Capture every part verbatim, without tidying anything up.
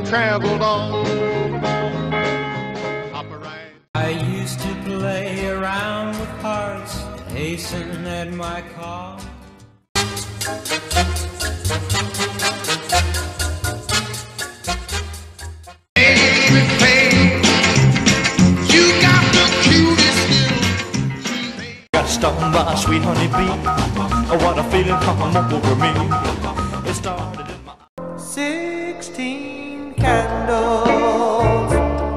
traveled on. I used to play around with hearts, hasten at my call. Got stung by a sweet honey bee. Oh, what a feeling come over me. It started in my Sixteen candles.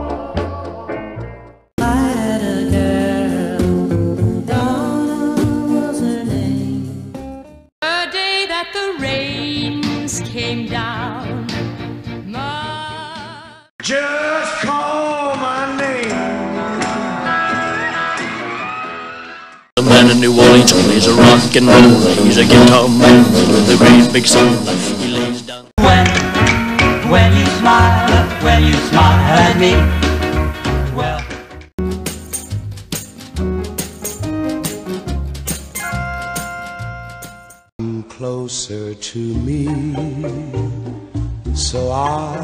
I had a girl, Donna was her name. The day that the rains came down, my... Just call my name. The man in New Orleans plays a rock and roll. He's a guitar man with a great big soul. He lays down. When, when you smile, when you smile at me, well. Come closer to me, so I.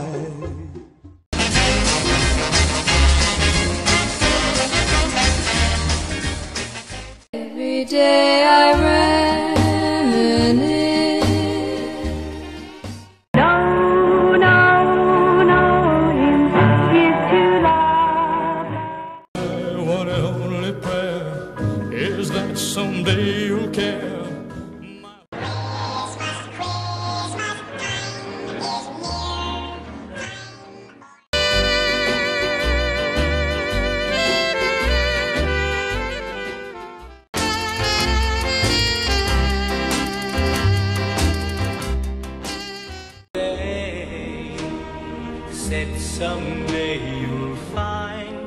Every day I reminisce. No, no, no, is to love. What a only prayer is that someday you'll care. Said someday you'll find